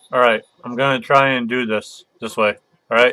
Alright, I'm gonna try and do this way. Alright?